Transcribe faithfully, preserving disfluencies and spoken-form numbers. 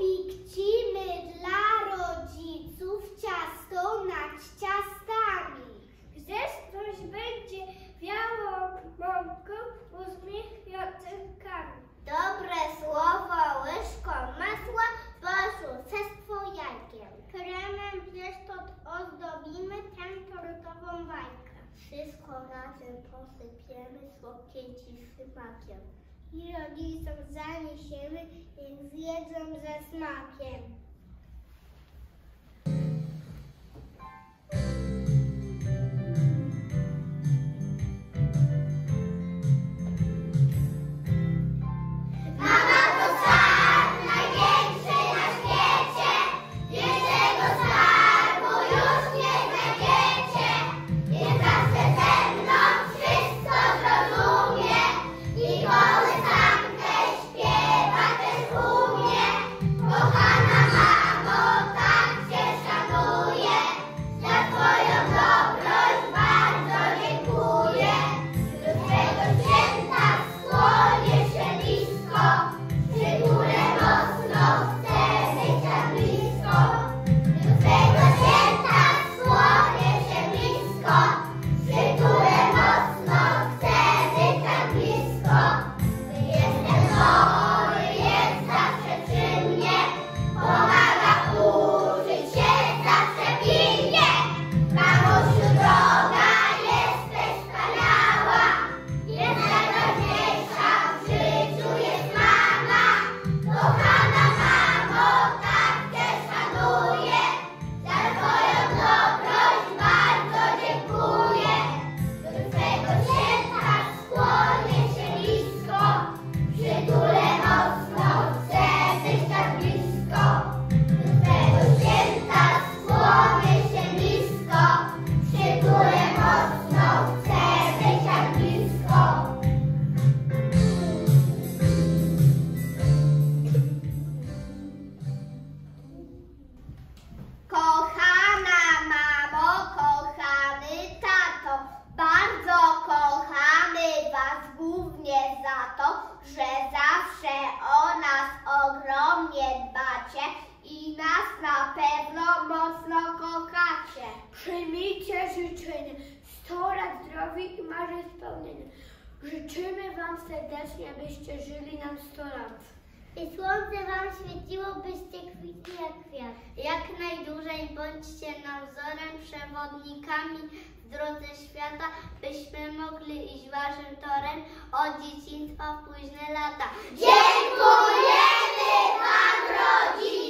Piekcimy dla rodziców ciasto nad ciastami. Gdzieś coś będzie wiało mąką, uśmiechniętymi. Dobre słowo łyżką masła, poszustwo jajkiem. Kremem jeszcze ozdobimy tę tortową bajkę. Wszystko razem posypiemy słodkim smakiem. I rodzicom zaniesiemy, niech zjedzą ze smakiem. I nas na pewno mocno kochacie. Przyjmijcie życzenia, sto lat zdrowia i marzeń spełnienia. Życzymy wam serdecznie, abyście żyli nam sto lat. I słońce wam świeciło, byście kwitli jak kwiat. Jak najdłużej bądźcie nam wzorem, przewodnikami w drodze świata, byśmy mogli iść waszym torem od dzieciństwa w późne lata. Dziękujemy wam, rodzice!